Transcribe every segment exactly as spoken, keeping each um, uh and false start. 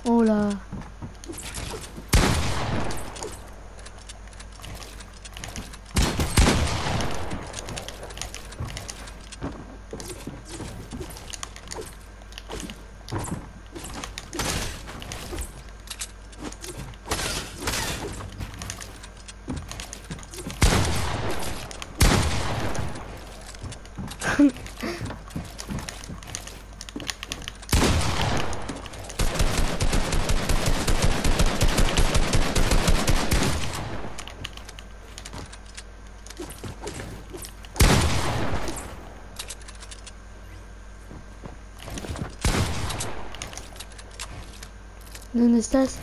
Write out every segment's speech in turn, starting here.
Hola. ¿Dónde estás?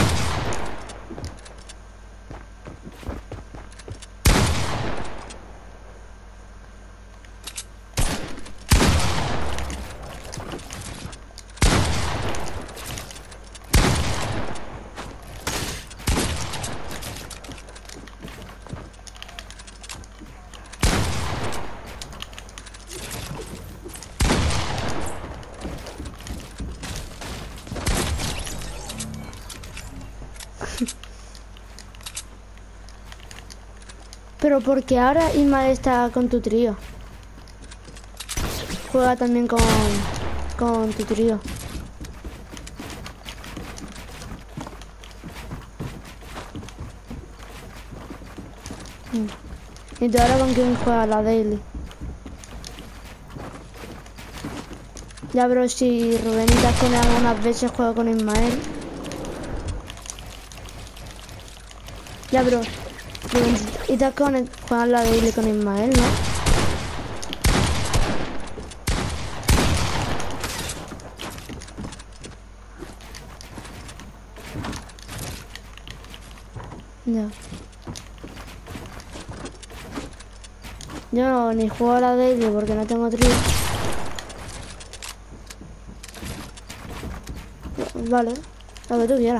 Pero porque ahora Ismael está con tu trío. Juega también con, con tu trío. Mm. ¿Y tú ahora con quién juegas la daily? Ya, bro, si Rubén y Tacón algunas veces juega con Ismael. Ya, bro. Rubén y Tacón juegan la daily con Ismael, ¿no? Ya. Yo no, ni juego a la daily porque no tengo trío. Vale, lo que tú quieras.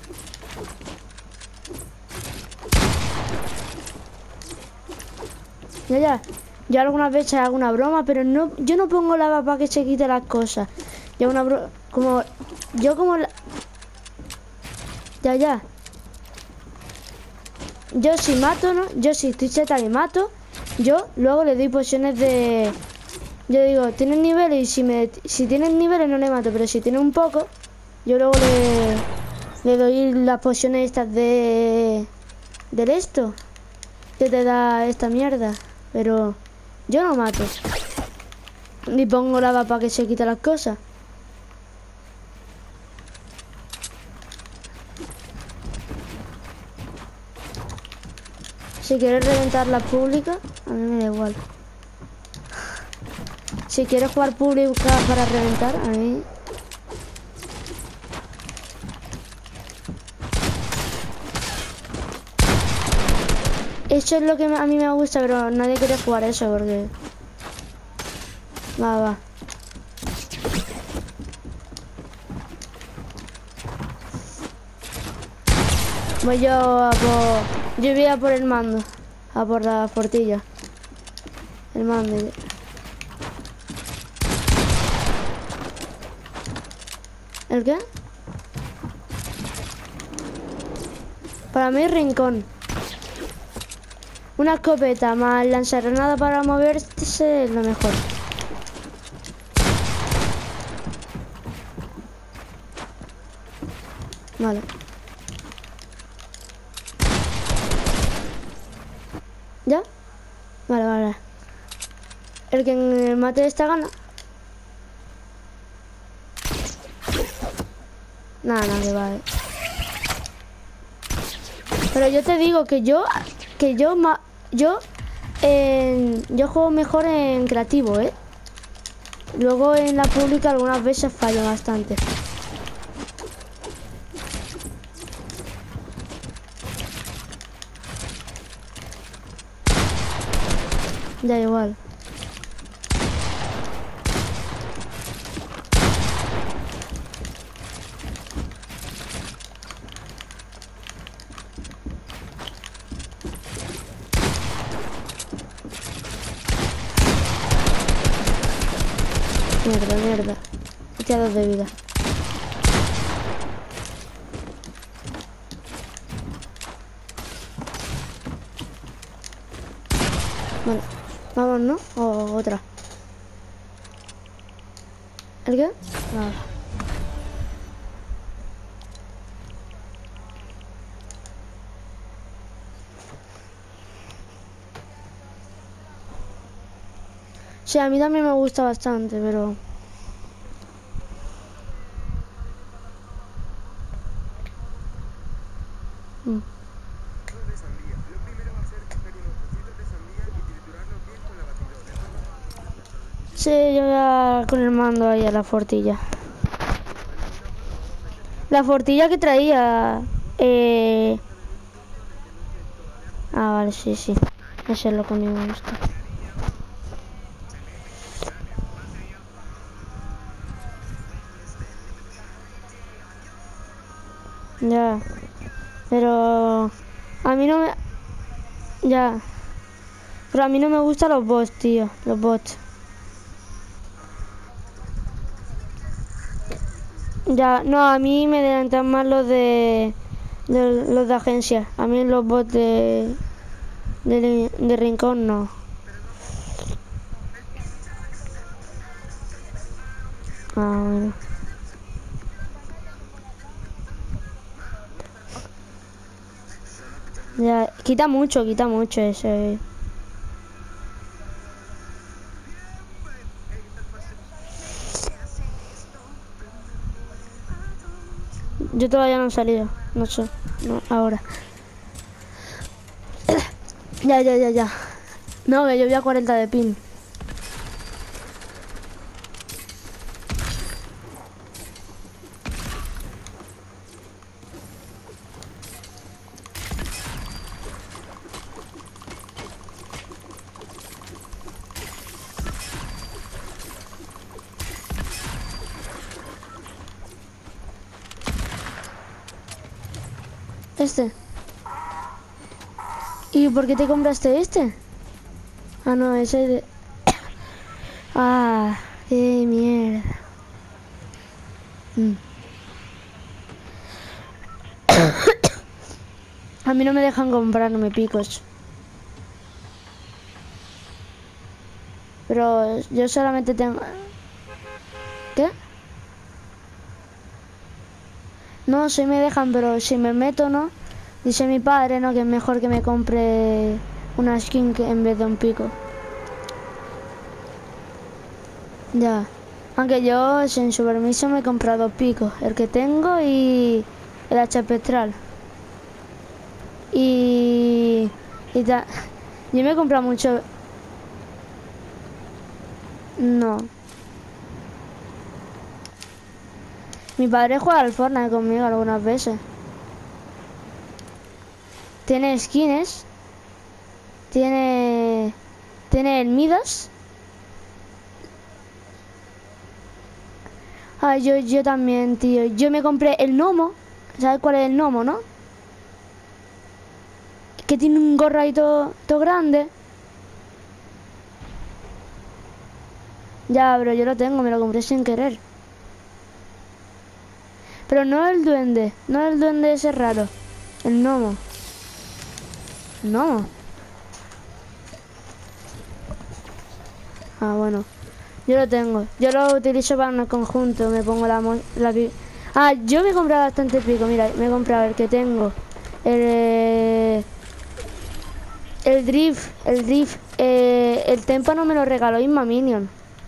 Ya, ya. Yo algunas veces hago una broma, pero no, yo no pongo lava para que se quite las cosas. Yo una broma, como, yo como la... Ya, ya. Yo si mato, ¿no? Yo si estoy cheta y mato, yo luego le doy pociones de... Yo digo, tienes niveles y si me si tienes niveles no le mato, pero si tiene un poco, yo luego le, le doy las pociones estas de... Del esto. Que te da esta mierda. Pero yo no mato. Ni pongo lava para que se quite las cosas. Si quieres reventar la pública, a mí me da igual. Si quieres jugar pública para reventar, a mí... Eso es lo que a mí me gusta, pero nadie quiere jugar eso porque... Va, va. Voy yo a por... Yo voy a por el mando. A por la portilla. El mando. ¿El qué? Para mí, rincón. Una escopeta más lanzargranada para moverse es lo mejor. Vale. ¿Ya? Vale, vale. El que mate esta gana. Nada, nada, que vale. Pero yo te digo que yo... Que yo... Ma, yo... Eh, yo juego mejor en creativo, ¿eh? Luego en la pública algunas veces fallo bastante. Da igual. Mierda, mierda. Me queda dos de vida. Vale. Vamos, ¿no? O otra. ¿El qué? Nada. Sí, a mí también me gusta bastante, pero... Mm. Sí, yo voy a... con el mando ahí a la fortilla. La fortilla que traía... Eh... Ah, vale, sí, sí. Eso es lo que a mí me gusta. Ya. Pero... A mí no me... Ya. Pero a mí no me gustan los bots, tío. Los bots. Ya, no, a mí me delantan más los de, de los de agencia. A mí los bots de, de, de rincón no. Ah, bueno. Ya, quita mucho, quita mucho ese. Yo todavía no he salido, no sé, no, ahora. Ya, ya, ya, ya. No, que yo voy a cuarenta de pin. Este. ¿Y por qué te compraste este? Ah, no, ese de... Ah, qué mierda. Mm. A mí no me dejan comprarme picos. Pero yo solamente tengo... ¿Qué? No, sí me dejan, pero si me meto, ¿no? Dice mi padre, ¿no? Que es mejor que me compre una skin que en vez de un pico. Ya. Aunque yo, sin su permiso, me he comprado picos. El que tengo y el hacha espectral. Y... y ta... Yo me he comprado mucho... No. Mi padre juega al Fortnite conmigo algunas veces. Tiene skins. Tiene... Tiene el Midas. Ah, yo, yo también, tío. Yo me compré el gnomo. ¿Sabes cuál es el gnomo, no? Que tiene un gorro ahí todo, todo grande. Ya, pero yo lo tengo, me lo compré sin querer. Pero no el duende, no el duende ese raro. El gnomo. No. Ah, bueno. Yo lo tengo. Yo lo utilizo para un conjunto. Me pongo la... la ah, yo me he comprado bastante pico. Mira, me he comprado el que tengo. El... Eh, el drift. El drift. Eh, el témpano me lo regaló Inma Minion.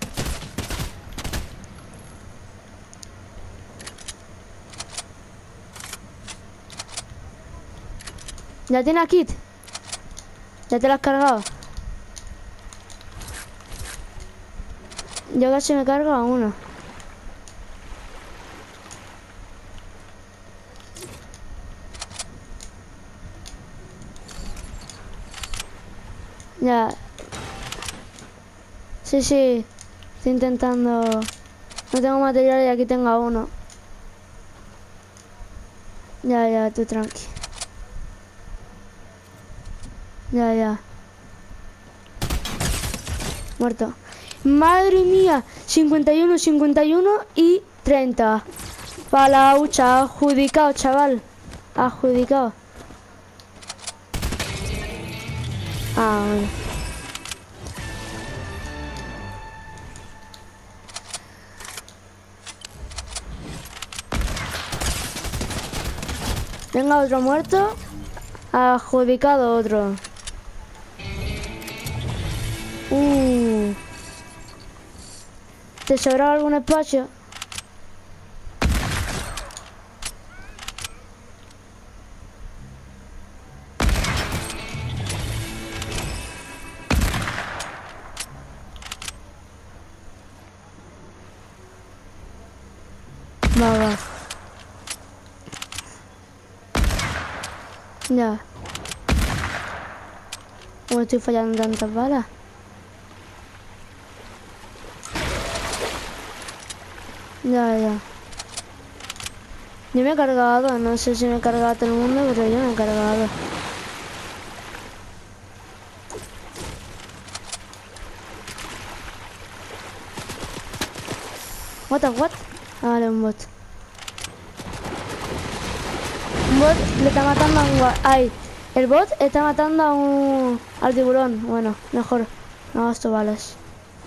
¿Ya tienes kit? ¿Ya te lo has cargado? Yo casi me cargo a uno. Ya. Sí, sí. Estoy intentando... No tengo material y aquí tengo a uno. Ya, ya, tú tranqui. Ya, ya. Muerto. Madre mía. cincuenta y uno, cincuenta y uno y treinta. Para la hucha. Adjudicado, chaval. Adjudicado. Ah, bueno. Venga, otro muerto. Adjudicado otro. Uh. ¿Te sobra algún espacio? Va, va. Ya. ¿Cómo estoy fallando tantas balas? Ya, ya. Yo me he cargado, no sé si me he cargado a todo el mundo, pero yo me he cargado. What the what? Ah, vale, un bot. Un bot le está matando a un gua- Ay, el bot está matando a un... al tiburón. Bueno, mejor. No gasto balas.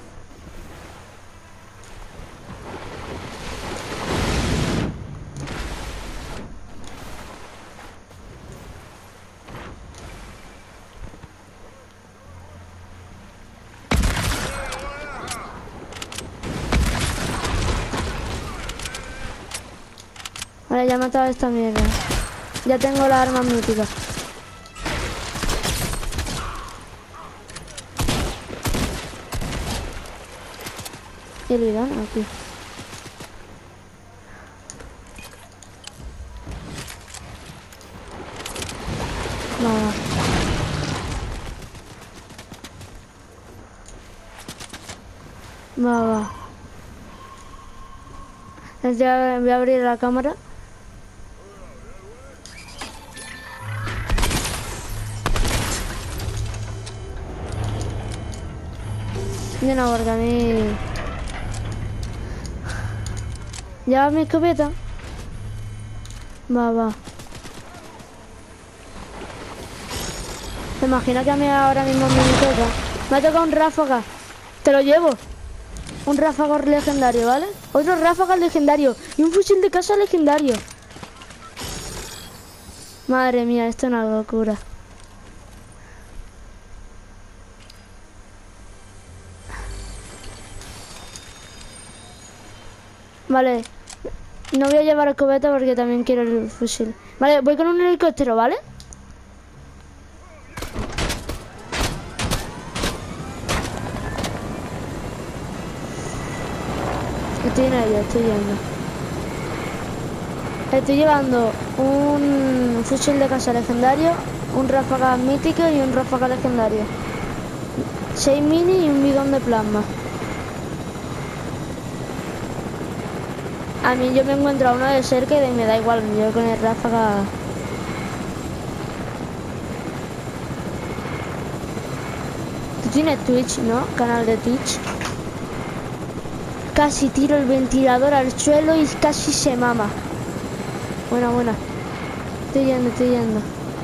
Vale, ya he matado a esta mierda. Ya tengo la arma mítica. ¿Y el Irán? Aquí. Nada. Va, va. Ya voy a abrir la cámara. Yo no, porque a mí... ¿Ya mi escopeta? Va, va. ¿Te imaginas que a mí ahora mismo me toca? Me ha tocado un ráfaga. Te lo llevo. Un ráfaga legendario, ¿vale? Otro ráfaga legendario. Y un fusil de casa legendario. Madre mía, esto es una locura. Vale. No voy a llevar escopeta porque también quiero el fusil. Vale, voy con un helicóptero, ¿vale? Estoy en ello, estoy yendo. Estoy llevando un fusil de casa legendario, un ráfaga mítico y un ráfaga legendario. seis mini y un bidón de plasma. A mí yo me encuentro a uno de cerca y me da igual, yo con el ráfaga... Tú tienes Twitch, ¿no? Canal de Twitch. Casi tiro el ventilador al suelo y casi se mama. Buena, buena. Estoy yendo, estoy yendo.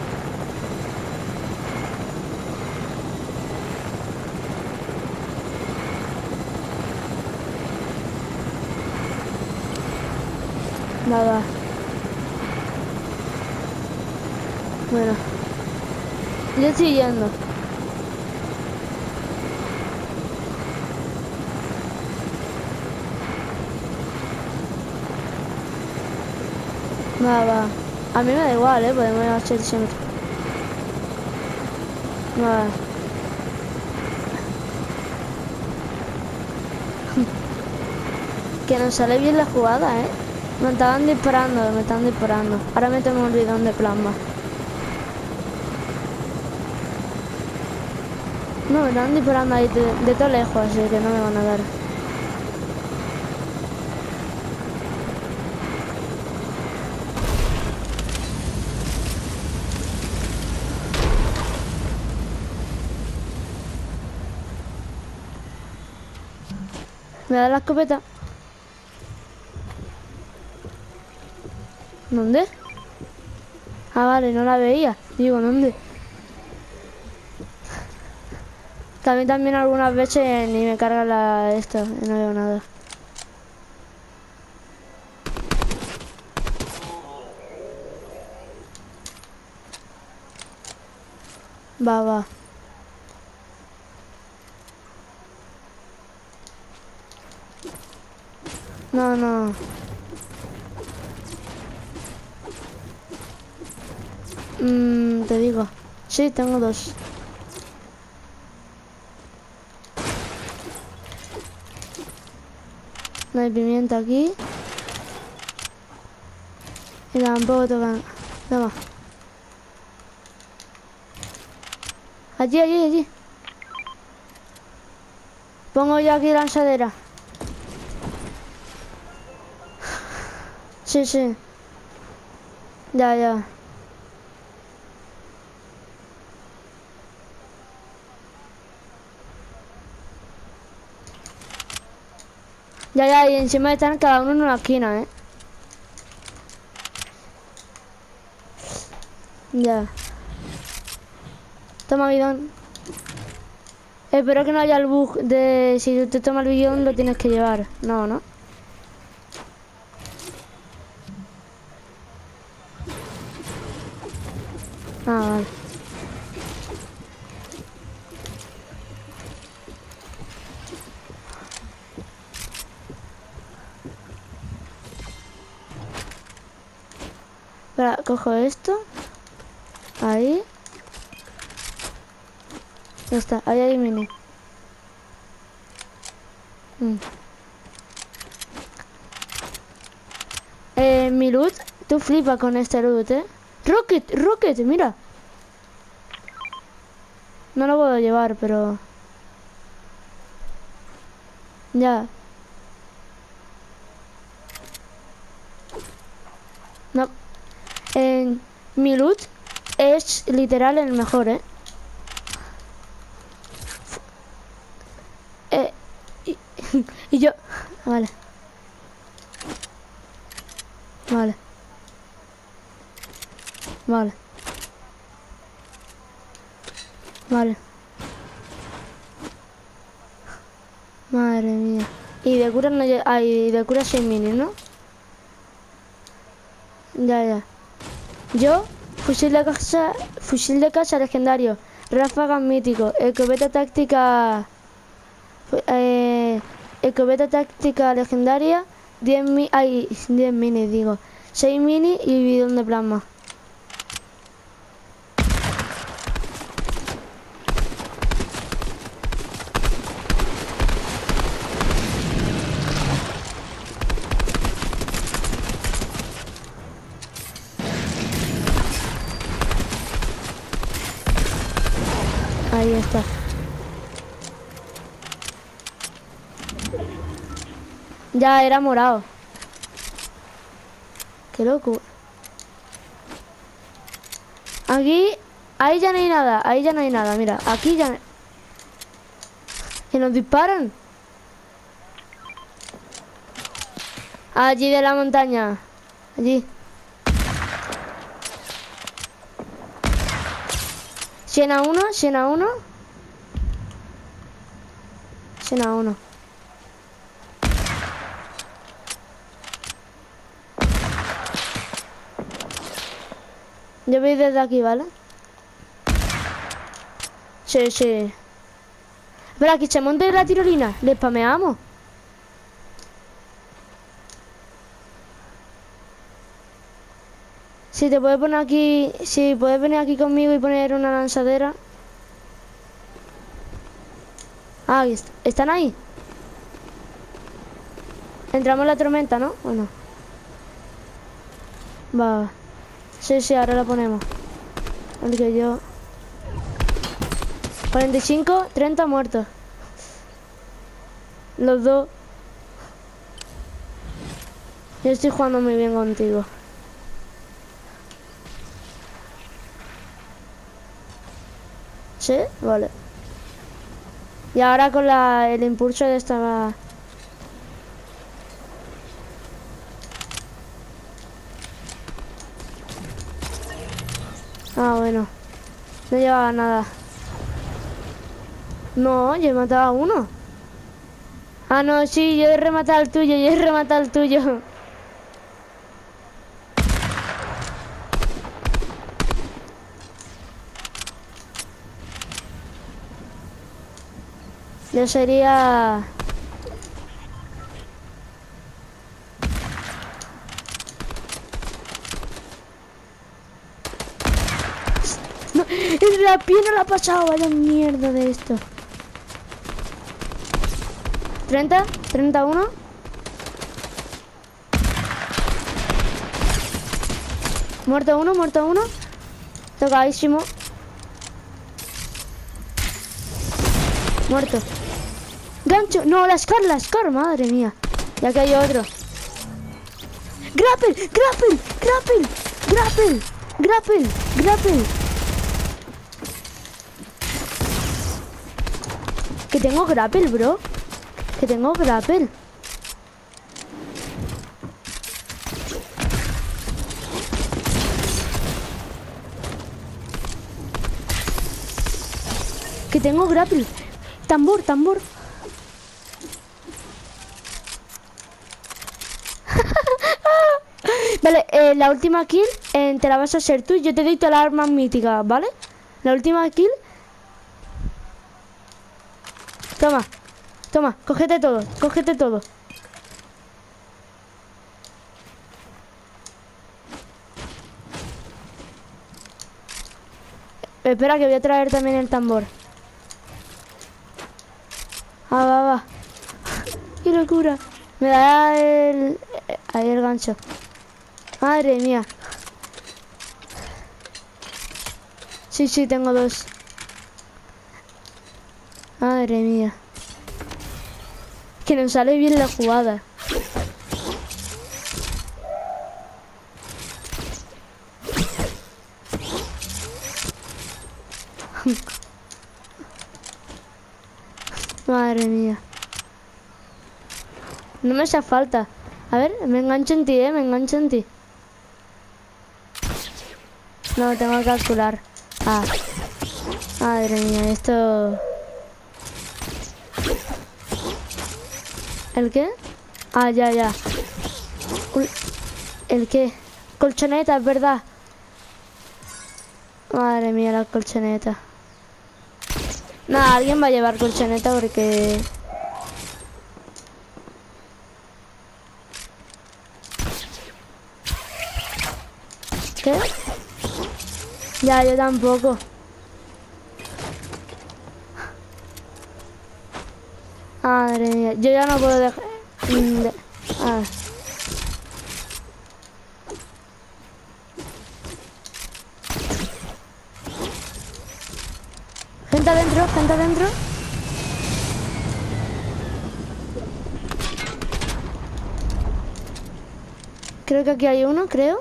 Nada. Bueno. Yo estoy yendo. Va, va. A mí me da igual, eh. Podemos hacer siempre. Va. Que nos sale bien la jugada, eh. Me estaban disparando, me están disparando. Ahora me tengo un bidón de plasma. No, me están disparando ahí de, de todo lejos, así que no me van a dar. ¿Me da la escopeta? ¿Dónde? Ah, vale, no la veía. Digo, ¿dónde? También también algunas veces ni me carga la esto, y no veo nada. Va, va. No, no. Mm, te digo. Sí, tengo dos. No hay pimienta aquí. Y tampoco tocan. Toma. Allí, allí, allí. Pongo yo aquí lanzadera. Sí, sí. Ya, ya. Ya, ya, y encima están cada uno en una esquina, ¿eh? Ya. Toma bidón. Espero que no haya el bug de si te toma el bidón lo tienes que llevar. No, ¿no? Ah, vale. Espera, cojo esto. Ahí. Ya está, ahí hay mini. Mm. Eh, mi loot, tú flipas con este loot, ¿eh? Rocket, Rocket, mira. No lo puedo llevar, pero... Ya. No. Eh, mi loot es literal el mejor, ¿eh? Eh, y, y yo... Vale. Vale. Vale. Vale. Madre mía. Y de cura no... Ay, de cura seis mini, ¿no? Ya, ya. Yo, fusil de casa... Fusil de casa legendario. Ráfagas mítico. Escopeta táctica... Eh, escopeta táctica legendaria. diez mini... Ay, diez mini, digo. seis mini y bidón de plasma. Ahí está. Ya era morado. Qué loco. Aquí, ahí ya no hay nada. Ahí ya no hay nada. Mira, aquí ya... Que nos disparan. Allí de la montaña. Allí. cien a uno, cien a uno. cien a uno. Yo voy desde aquí, ¿vale? Sí, sí. Espera, aquí se monte la tirolina. Le spameamos. Si te puedes poner aquí... Si puedes venir aquí conmigo y poner una lanzadera. Ah, ahí está. ¿Están ahí? Entramos en la tormenta, ¿no? Bueno. Va. Sí, sí, ahora la ponemos. El que yo... cuarenta y cinco, treinta muertos. Los dos. Yo estoy jugando muy bien contigo. ¿Sí? Vale. Y ahora con la, el impulso de esta... Ah, bueno. No llevaba nada. No, yo he matado a uno. Ah, no, sí, yo he rematado el tuyo, yo he rematado el tuyo. Yo sería... No, en la pierna la ha pasado. Vaya mierda de esto. treinta, treinta y uno. Muerto uno, muerto uno. Tocadísimo. Muerto. Gancho. No, la Scar, la Scar, madre mía. Ya que hay otro. Grapple, grapple, grapple, grapple, grapple, grapple. Que tengo grapple, bro. Que tengo grapple. Que tengo grapple. Tambor, tambor. Vale, eh, la última kill eh, te la vas a hacer tú. Yo te doy todas las armas míticas, ¿vale? La última kill. Toma, toma, cógete todo, cógete todo. Espera que voy a traer también el tambor. Ah, va, va. ¡Qué locura! Me da el... ahí el gancho. Madre mía. Sí, sí, tengo dos. Madre mía. Que nos sale bien la jugada. Madre mía. No me hace falta. A ver, me engancho en ti, eh, me engancho en ti. No, tengo que calcular. Ah. Madre mía, esto... ¿El qué? Ah, ya, ya. Uy. ¿El qué? Colchoneta, es verdad. Madre mía, la colchoneta. Nada, alguien va a llevar colchoneta porque... ¿Qué? Ya, yo tampoco. Madre mía, yo ya no puedo dejar... De... Ah. Gente adentro, gente adentro. Creo que aquí hay uno, creo.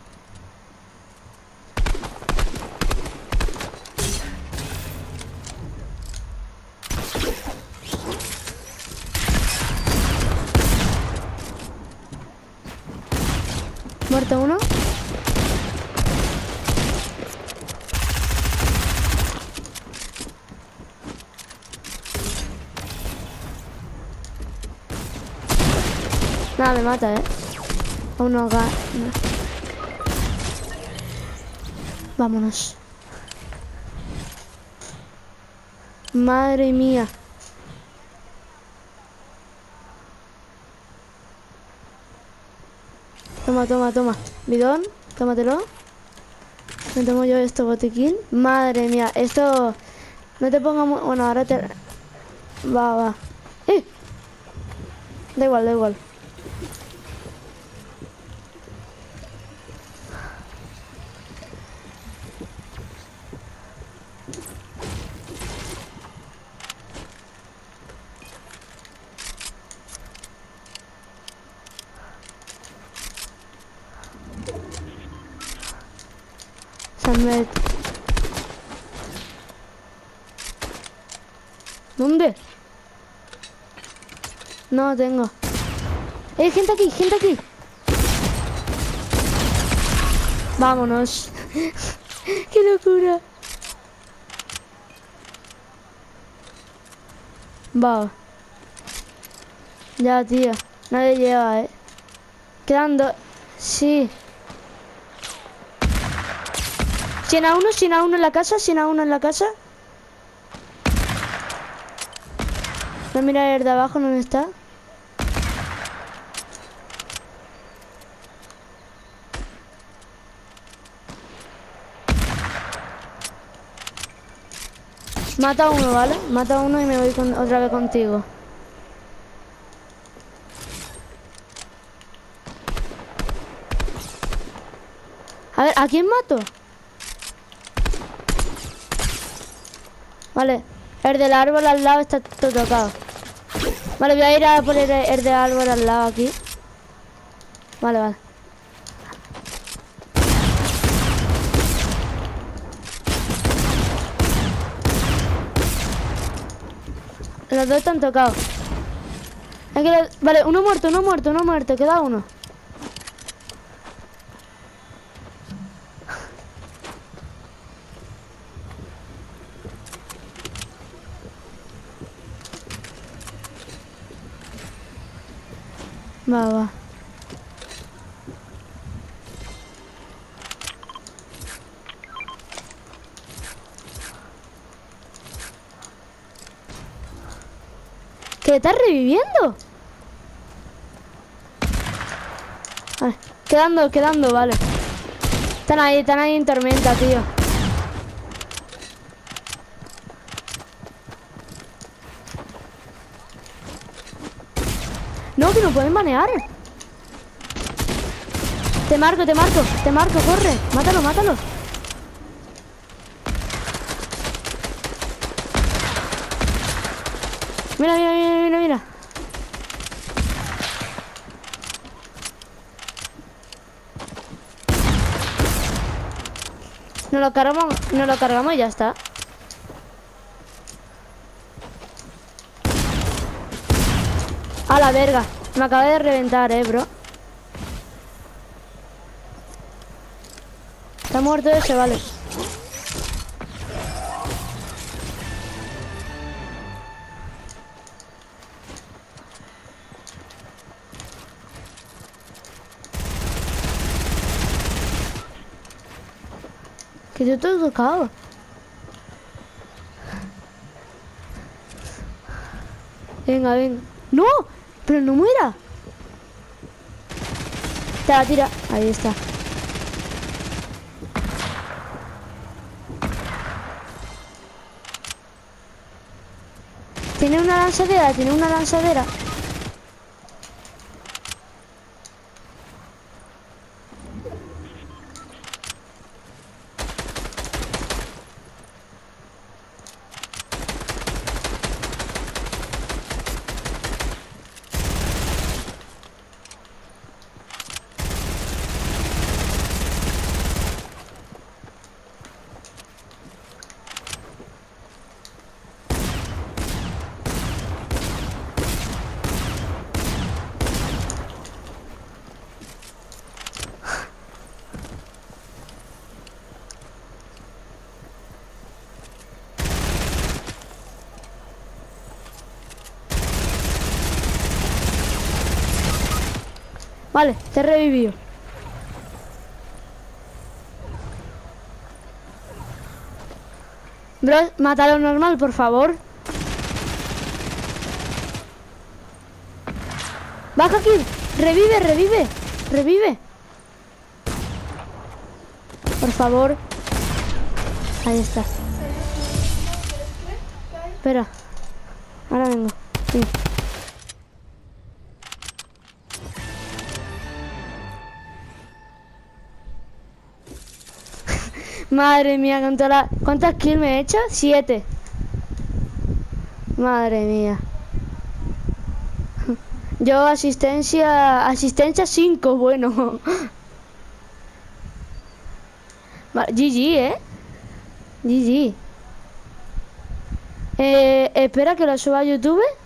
Muerto uno. Nada, me mata, eh. Aún no gana. Vámonos. Madre mía. Toma, toma, toma. Bidón, tómatelo. Me tomo yo esto, botiquín. Madre mía, esto... No te pongas muy... Bueno, ahora te... Va, va. ¡Eh! Da igual, da igual. Samet. ¿Dónde? No tengo. ¡Eh, gente aquí! ¡Gente aquí! Vámonos. ¡Qué locura! Va. Ya, tío. Nadie lleva, eh. Quedando. Sí. cien a uno, cien a uno en la casa, cien a uno en la casa. No, mira el de abajo, ¿dónde está? Mata a uno, ¿vale? Mata a uno y me voy con, otra vez contigo. A ver, ¿a quién mato? Vale, el del árbol al lado está todo tocado. Vale, voy a ir a poner el, el del árbol al lado aquí. Vale, vale. Los dos están tocados. Hay que... Vale, uno muerto, uno muerto, uno muerto. Queda uno. Va, va. ¿Qué estás reviviendo? Vale, quedando, quedando, vale. Están ahí, están ahí en tormenta, tío. No, que no pueden banear. Te marco, te marco, te marco, corre. Mátalo, mátalo. Mira, mira, mira, mira, mira. Nos lo cargamos, nos lo cargamos y ya está. A la verga. Me acaba de reventar, eh, bro. Está muerto ese, vale. Que yo todo tocado. Venga, venga. ¡No! Pero no muera. Tira, tira. Ahí está. Tiene una lanzadera, tiene una lanzadera. Vale, te he revivido. Bro, mátalo normal, por favor. Baja aquí. Revive, revive. Revive. Por favor. Ahí está. Espera. Ahora vengo. Sí. Madre mía, con toda la... ¿Cuántas kills me he hecho? Siete. Madre mía. Yo asistencia... Asistencia cinco, bueno. G G, ¿eh? G G. Eh, espera que lo suba a YouTube.